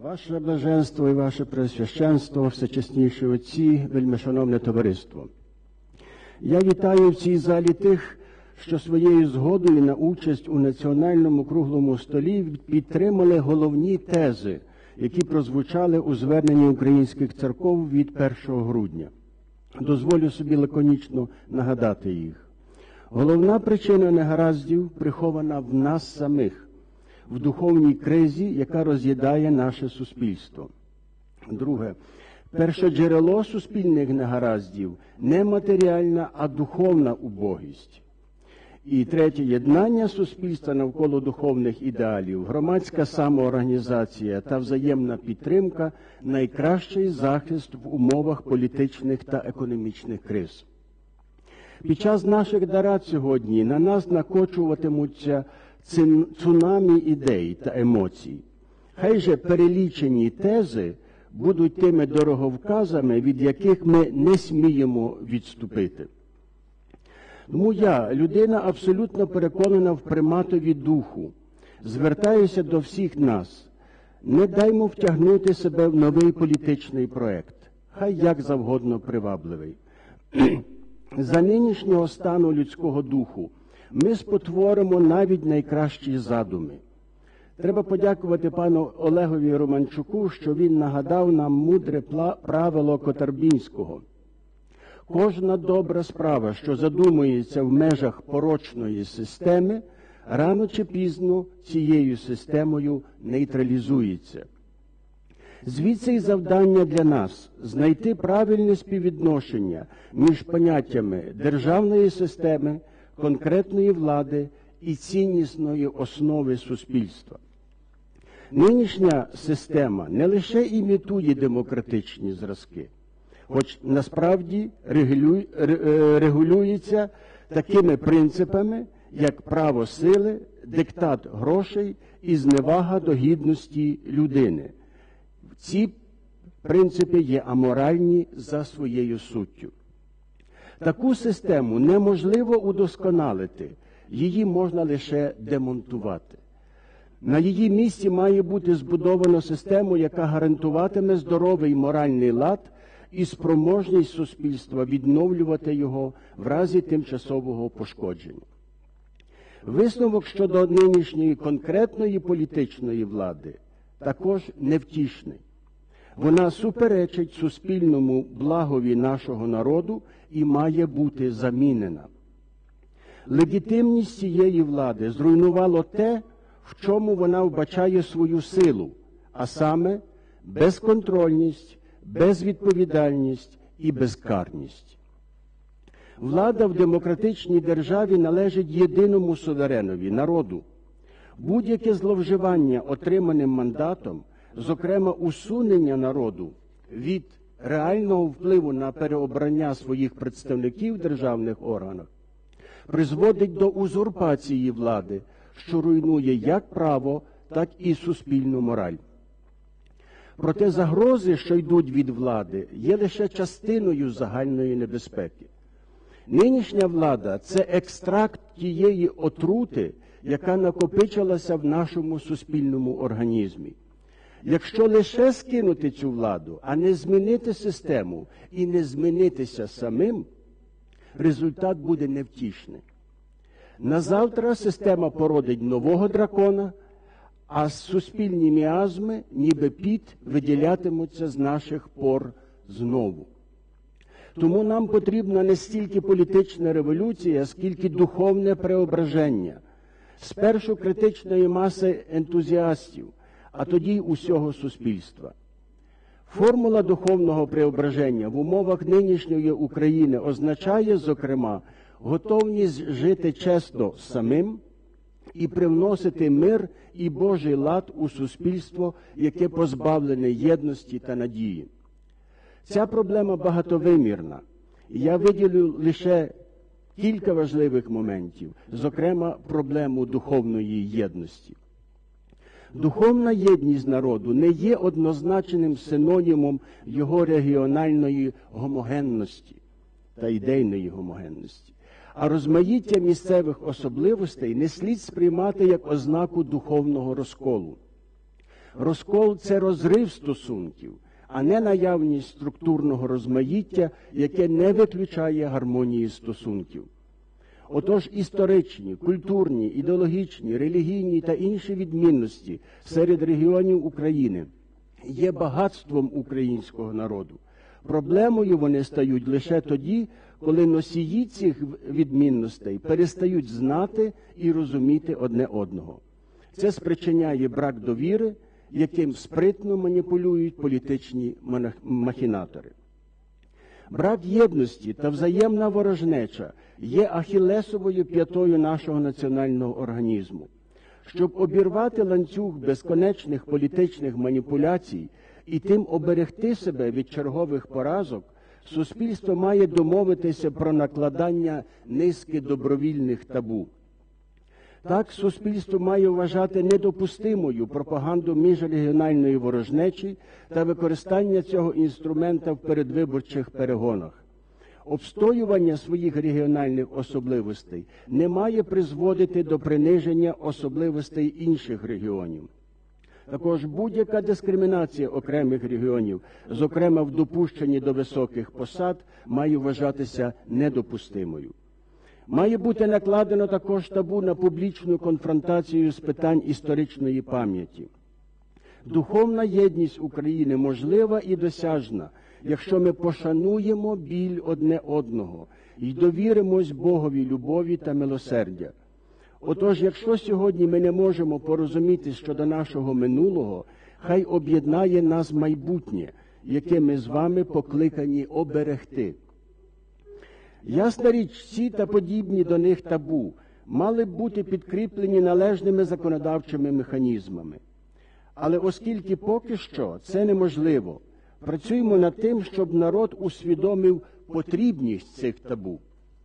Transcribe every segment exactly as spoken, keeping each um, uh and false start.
Ваше блаженство і ваше пресвященство, всечесніші отці, вельмишановне товариство. Я вітаю в цій залі тих, що своєю згодою на участь у національному круглому столі підтримали головні тези, які прозвучали у зверненні українських церков від першого грудня. Дозволю собі лаконічно нагадати їх. Головна причина негараздів прихована в нас самих, в духовній кризі, яка роз'їдає наше суспільство. Друге. Перше джерело суспільних негараздів – не матеріальна, а духовна убогість. І третє – єднання суспільства навколо духовних ідеалів, громадська самоорганізація та взаємна підтримка – найкращий захист в умовах політичних та економічних криз. Під час наших нарад сьогодні на нас накочуватимуться цунамі ідей та емоцій. Хай же перелічені тези будуть тими дороговказами, від яких ми не сміємо відступити. Тому я, людина абсолютно переконана в приматові духу, звертаюся до всіх нас. Не даймо втягнути себе в новий політичний проект, хай як завгодно привабливий. За нинішнього стану людського духу ми спотворимо навіть найкращі задуми. Треба подякувати пану Олегові Романчуку, що він нагадав нам мудре правило Котарбінського. Кожна добра справа, що задумується в межах порочної системи, рано чи пізно цією системою нейтралізується. Звідси й завдання для нас – знайти правильне співвідношення між поняттями державної системи, конкретної влади і ціннісної основи суспільства. Нинішня система не лише імітує демократичні зразки, хоч насправді регулюється такими принципами, як право сили, диктат грошей і зневага до гідності людини. Ці принципи є аморальні за своєю суттю. Таку систему неможливо удосконалити, її можна лише демонтувати. На її місці має бути збудовано систему, яка гарантуватиме здоровий моральний лад і спроможність суспільства відновлювати його в разі тимчасового пошкодження. Висновок щодо нинішньої конкретної політичної влади також невтішний. Вона суперечить суспільному благові нашого народу і має бути замінена. Легітимність цієї влади зруйнувало те, в чому вона вбачає свою силу, а саме безконтрольність, безвідповідальність і безкарність. Влада в демократичній державі належить єдиному суверенові – народу. Будь-яке зловживання отриманим мандатом, зокрема усунення народу від реального впливу на переобрання своїх представників в державних органах, призводить до узурпації влади, що руйнує як право, так і суспільну мораль. Проте загрози, що йдуть від влади, є лише частиною загальної небезпеки. Нинішня влада – це екстракт тієї отрути, яка накопичилася в нашому суспільному організмі. Якщо лише скинути цю владу, а не змінити систему і не змінитися самим, результат буде невтішний. Назавтра система породить нового дракона, а суспільні міазми, ніби піт, виділятимуться з наших пор знову. Тому нам потрібна не стільки політична революція, скільки духовне преображення. Спершу критичної маси ентузіастів, а тоді й усього суспільства. Формула духовного преображення в умовах нинішньої України означає, зокрема, готовність жити чесно самим і привносити мир і Божий лад у суспільство, яке позбавлене єдності та надії. Ця проблема багатовимірна. Я виділю лише кілька важливих моментів, зокрема, проблему духовної єдності. Духовна єдність народу не є однозначним синонімом його регіональної гомогенності та ідейної гомогенності. А розмаїття місцевих особливостей не слід сприймати як ознаку духовного розколу. Розкол – це розрив стосунків, а не наявність структурного розмаїття, яке не виключає гармонії стосунків. Отож, історичні, культурні, ідеологічні, релігійні та інші відмінності серед регіонів України є багатством українського народу. Проблемою вони стають лише тоді, коли носії цих відмінностей перестають знати і розуміти одне одного. Це спричиняє брак довіри, яким спритно маніпулюють політичні махінатори. Брак єдності та взаємна ворожнеча є ахілесовою п'ятою нашого національного організму. Щоб обірвати ланцюг безконечних політичних маніпуляцій і тим оберегти себе від чергових поразок, суспільство має домовитися про накладання низки добровільних табу. Так, суспільство має вважати недопустимою пропаганду міжрегіональної ворожнечі та використання цього інструмента в передвиборчих перегонах. Обстоювання своїх регіональних особливостей не має призводити до приниження особливостей інших регіонів. Також будь-яка дискримінація окремих регіонів, зокрема в допущенні до високих посад, має вважатися недопустимою. Має бути накладено також табу на публічну конфронтацію з питань історичної пам'яті. Духовна єдність України можлива і досяжна, якщо ми пошануємо біль одне одного і довіримось Богові любові та милосердя. Отож, якщо сьогодні ми не можемо порозуміти щодо нашого минулого, хай об'єднає нас майбутнє, яке ми з вами покликані оберегти. Ясна річ, ці та подібні до них табу мали б бути підкріплені належними законодавчими механізмами. Але оскільки поки що це неможливо, працюємо над тим, щоб народ усвідомив потрібність цих табу.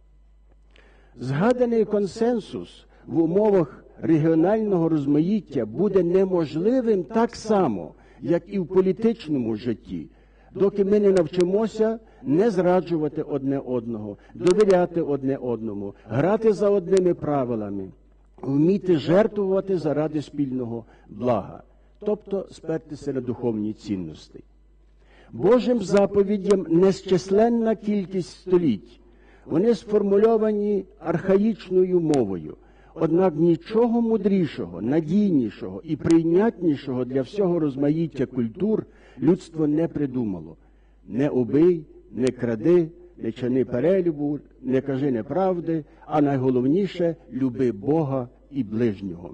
Згаданий консенсус в умовах регіонального розмаїття буде неможливим так само, як і в політичному житті, доки ми не навчимося не зраджувати одне одного, довіряти одне одному, грати за одними правилами, вміти жертвувати заради спільного блага, тобто спертися на духовні цінності. Божим заповідям незчисленна кількість століть. Вони сформульовані архаїчною мовою. Однак нічого мудрішого, надійнішого і прийнятнішого для всього розмаїття культур людство не придумало. Не убий, не кради, не чини перелюбу, не кажи неправди, а найголовніше – люби Бога і ближнього.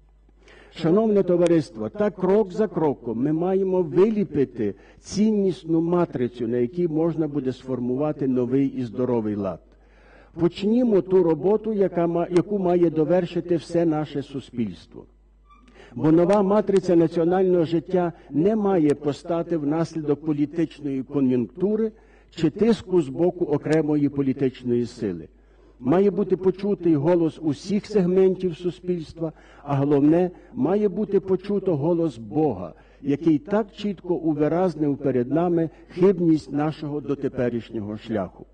Шановне товариство, так крок за кроком ми маємо виліпити ціннісну матрицю, на якій можна буде сформувати новий і здоровий лад. Почнімо ту роботу, яка, яку має довершити все наше суспільство. Бо нова матриця національного життя не має постати внаслідок політичної кон'юнктури чи тиску з боку окремої політичної сили. Має бути почутий голос усіх сегментів суспільства, а головне, має бути почуто голос Бога, який так чітко увиразнив перед нами хибність нашого дотеперішнього шляху.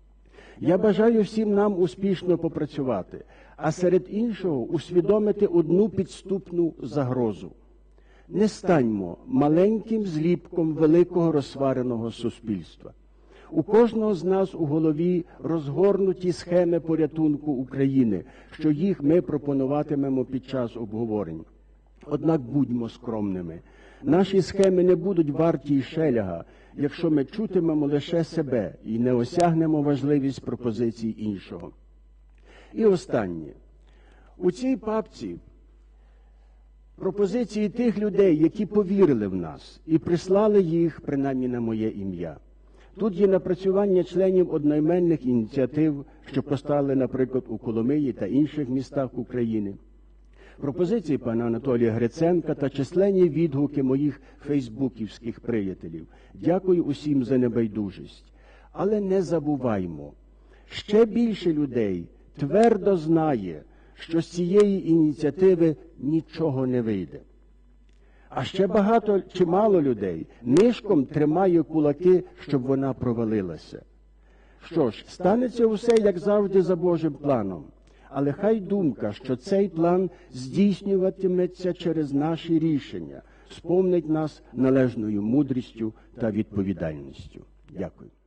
Я бажаю всім нам успішно попрацювати, а серед іншого усвідомити одну підступну загрозу. Не станьмо маленьким зліпком великого розсвареного суспільства. У кожного з нас у голові розгорнуті схеми порятунку України, що їх ми пропонуватимемо під час обговорень. Однак будьмо скромними. Наші схеми не будуть варті й шеляга, якщо ми чутимемо лише себе і не осягнемо важливість пропозицій іншого. І останнє. У цій папці пропозиції тих людей, які повірили в нас і прислали їх, принаймні на моє ім'я. Тут є напрацювання членів одноіменних ініціатив, що постали, наприклад, у Коломиї та інших містах України. Пропозиції пана Анатолія Гриценка та численні відгуки моїх фейсбуківських приятелів. Дякую усім за небайдужість. Але не забуваймо, ще більше людей твердо знає, що з цієї ініціативи нічого не вийде. А ще багато чи мало людей нишком тримає кулаки, щоб вона провалилася. Що ж, станеться усе, як завжди, за Божим планом. Але хай думка, що цей план здійснюватиметься через наші рішення, сповнить нас належною мудрістю та відповідальністю. Дякую.